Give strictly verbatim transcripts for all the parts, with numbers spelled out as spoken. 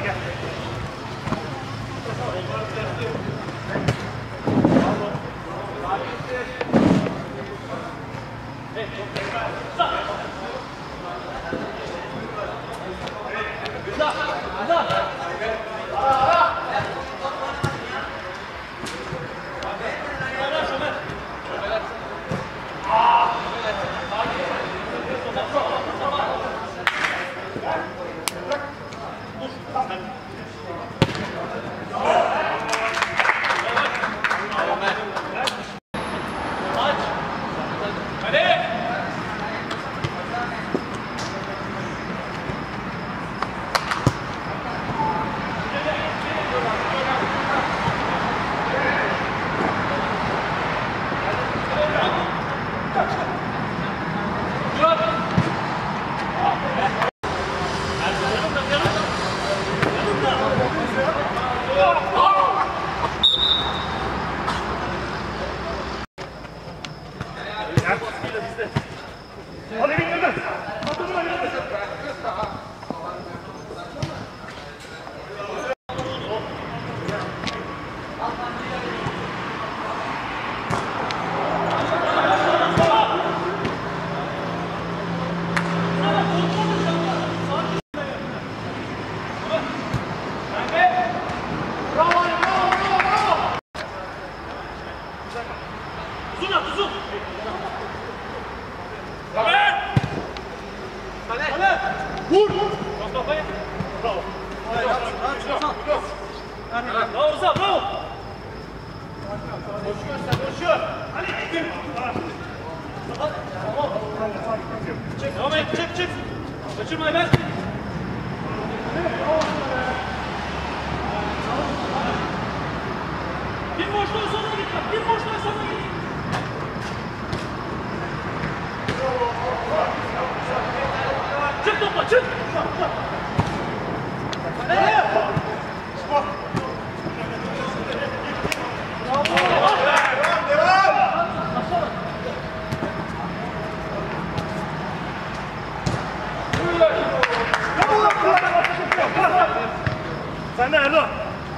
Sen de Erdoğan.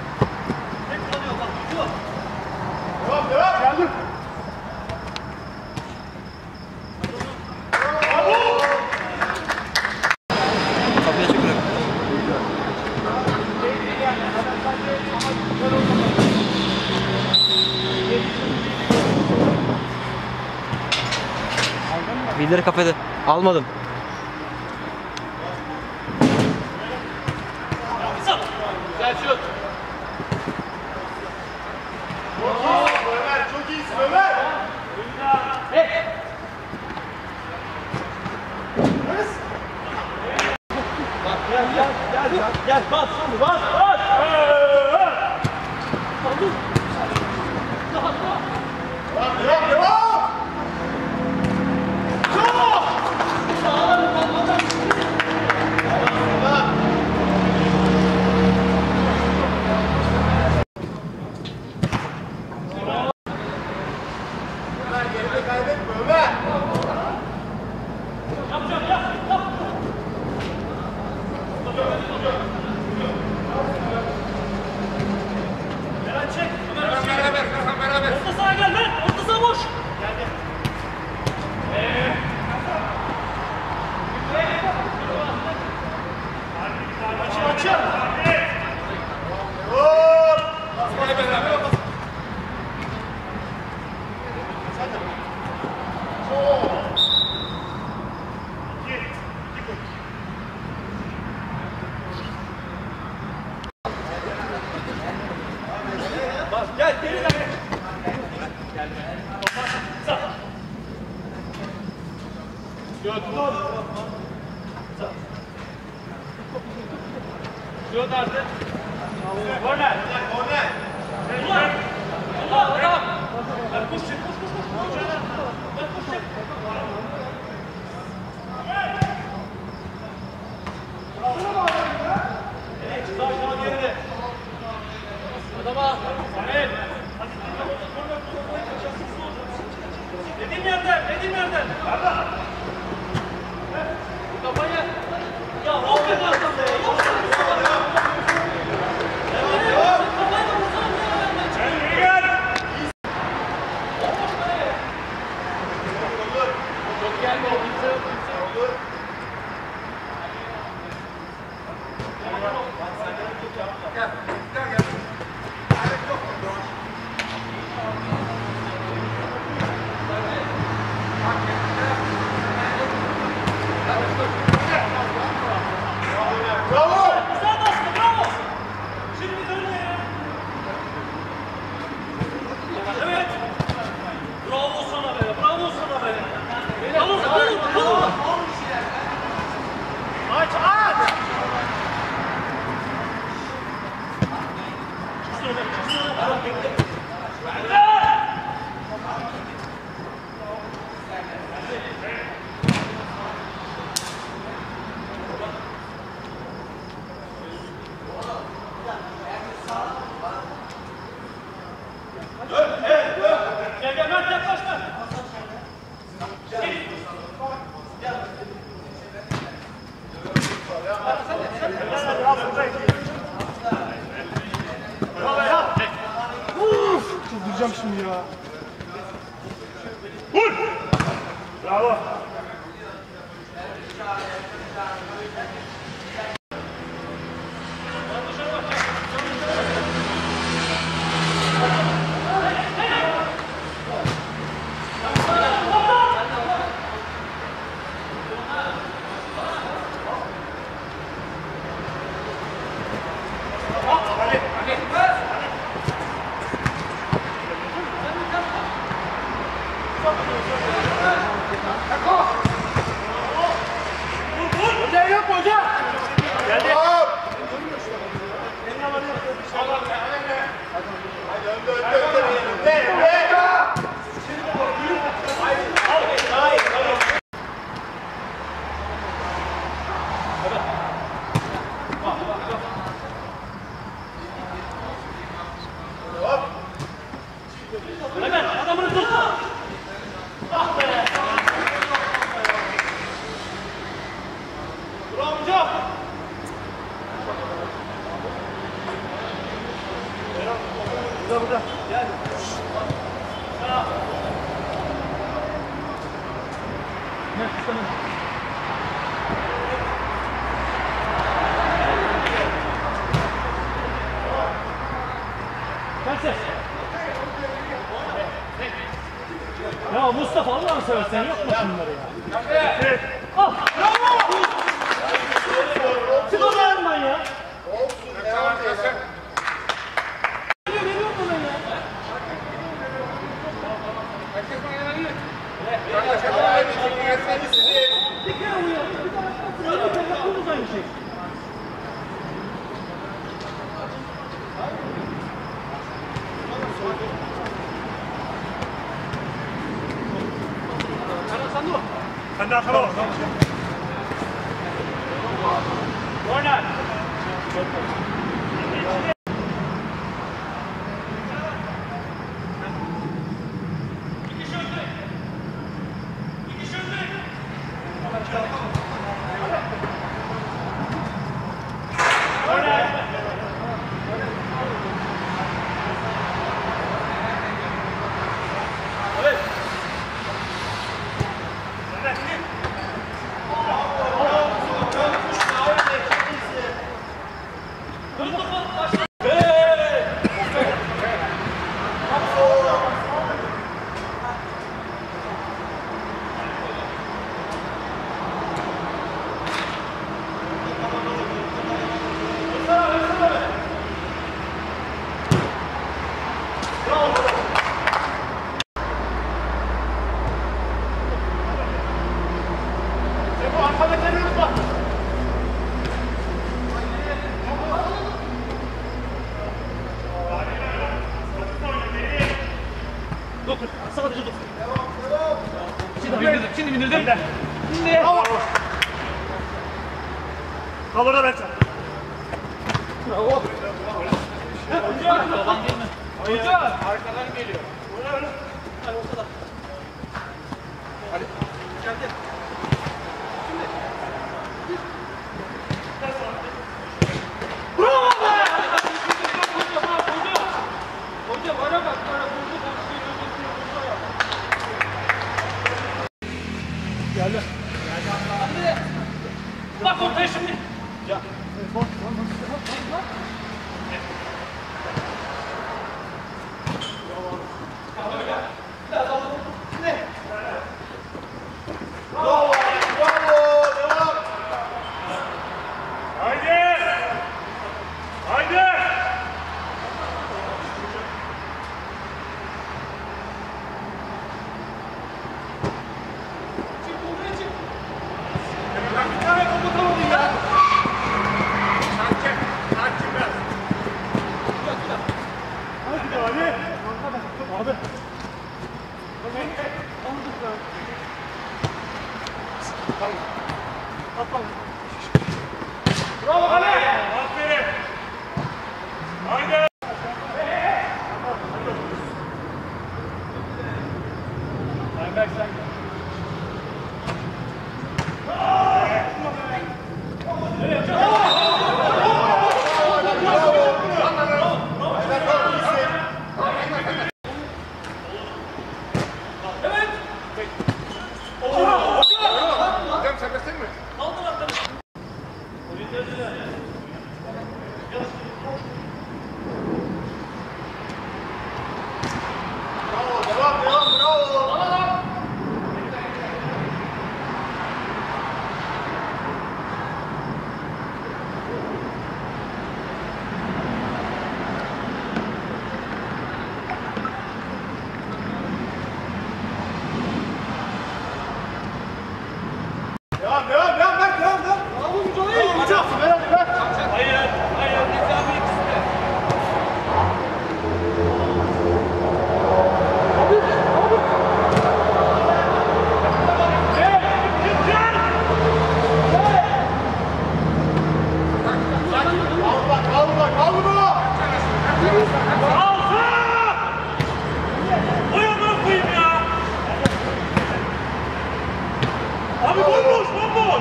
Devam devam. Geldim. Kapıya çık bırak. Birileri kafede. Almadım. Güzel şut. Oo, Ömer çok iyisin Ömer. Hey. Bak gel gel gel gel gel bas şimdi bas bas. Devam devam. Kaybetme Ömer. Yapacağım yap yap. Beraber çek. Ömer beraber beraber. Orta saha gel lan. Orta saha boş. Geldi. Eee. Açıl açıl. Hop. Bas beraber. Gel geri gel. Gel. Sağ. Şut. Şut artık. Korner. Korner. Ulan. Ulan bırak. Koş koş koş koş. Koş koş. Evet, sağ sağ geride. Adama. Evet. Dediğim yerden, dediğim yerden. Nerede? Kafaya. Ya o kadar da be. Duracağım şimdi ya. Vur! Bravo. Hoca yok hoca. Geldi. Hemen adamını tut. Ah be. Bravo hocam. Burada burada. Gel. Sağ. Ne tutalım? Kaç ses? Ya Mustafa Allah'ını seversen yok mu şunları ya? Evet. Ah! Bravo! Çık o zaman ya. Olsun. Devam et. Veriyor mu ben ya? Herkes bana yanıyor. Bir kere uyuyor. Bir tane bir kere yapıyoruz aynı şey. Sen de arkada ol. Corner. İki şöyle. İki şöyle. Corner. Evet. Dokun. Sadece dokun. Şimdi bindirdim. Şimdi bindirdim. Şimdi. Bravo. Kal orada ben çal. Bravo. Hoca. Baban değil mi? Hoca. Arkadan geliyor. Hadi ortada. Hadi. Gel gel. Bravo be! Hoca bana bak. Geldi. Bak ortaya şimdi. Ya. Bravo Ali! Aferin! Haydi! Ayberk sen gel. Devam, devam, devam, devam, devam, devam. Bravo Mücahit. Hocam, ver hadi ver. Hayır, hayır, Necami ikisi de. Abi, abi. Gel, gel, gel. Al bak, al bak, al bunu. Alsın. Uyanır koyayım ya. Abi bomboş, bomboş.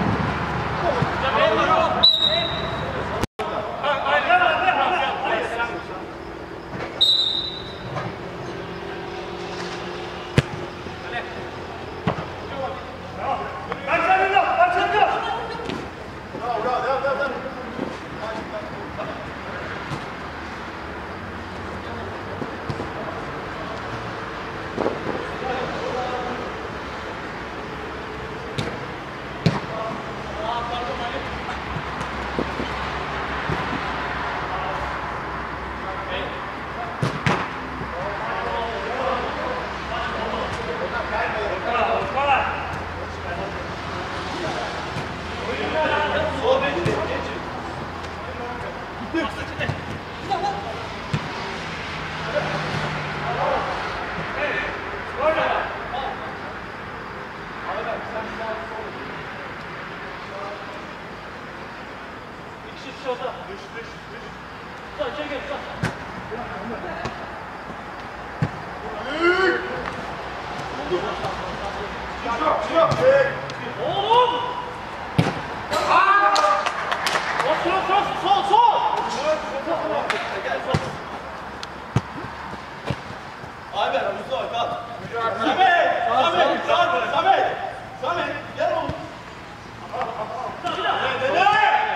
Oğlum! Aa! Sol sol sol sol! Abi Mustafa kalk. Samet! Samet! Samet! Samet! Samet! Gel oğlum. Dede!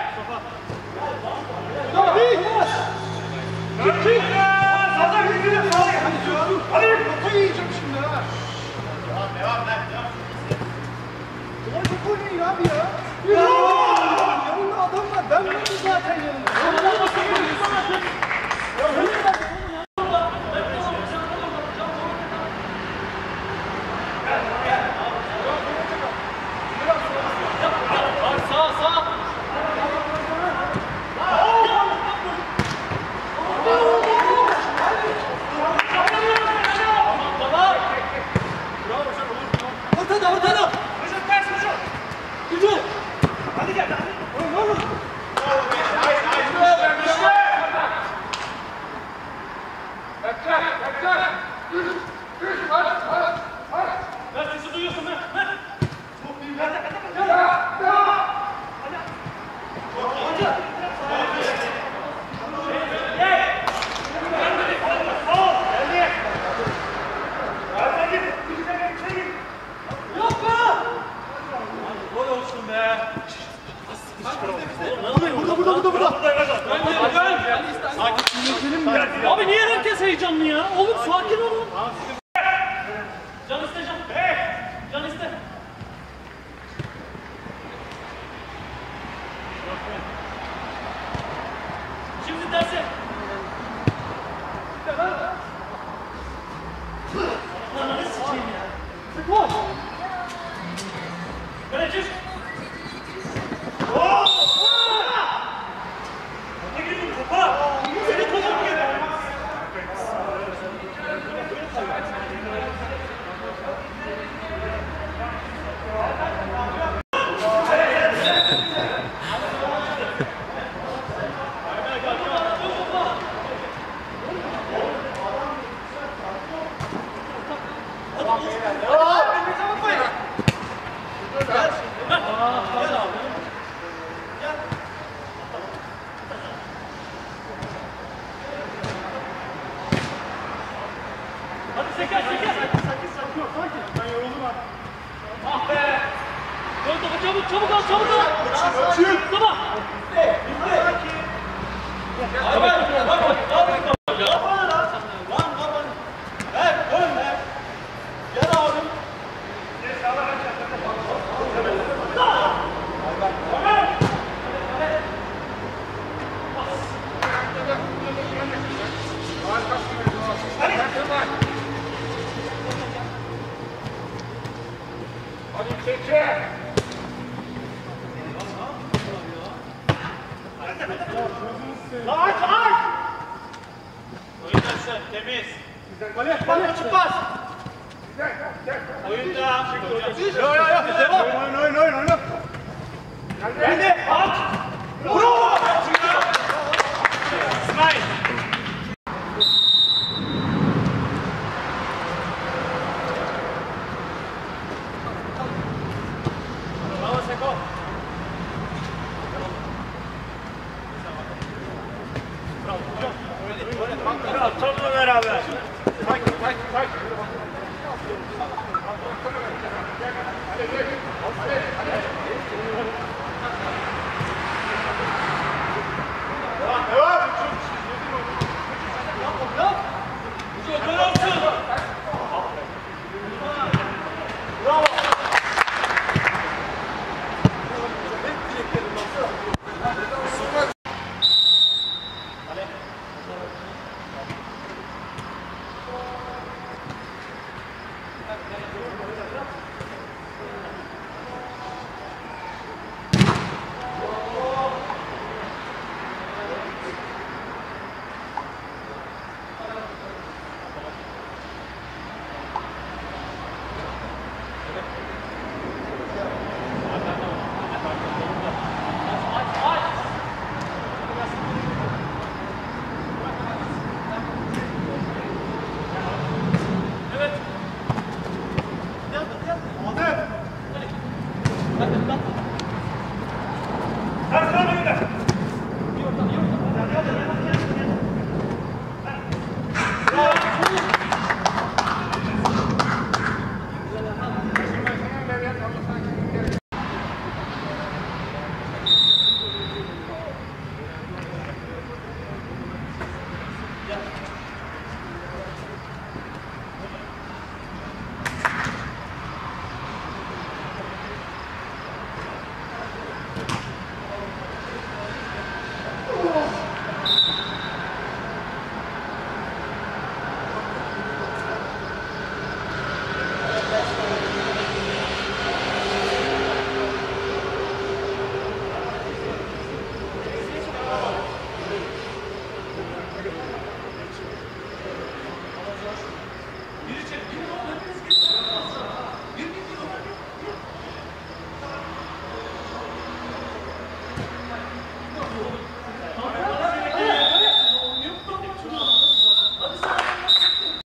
Çık çık! Sana gidelim. Hadi! Kafayı yiyeceğim şimdi ha. Devam devam devam. Ulan çok oynayın abi ya. Ya! Yanında adam var. Ben varım zaten yanında. Sağ sağ. Ortada ortada. Hocam ters hocam. Gücü. Hadi heyecanlı ya. Oğlum sakin olun. Can iste can. Can iste. Şimdi tersi. Ananı sikeyim ya. Sıkma. Böyle çık. Ne girdin topa? Seni topa mı girdin? Hadi seker seker. Ben yoruldum ha. Ah be. Dön topu çabuk çabuk al çabuk al. Çık. Tamam. Hadi bak bak bak. Hadi çeke. Aç aç. Oyunda sen temiz. Kale kale çıkmaz. Oyunda. Yo yo yo. Devam. Oyun oyun oyun oyun. Geldi. Aç. Bravo. İsmail. Bravo Seko. Tonla beraber.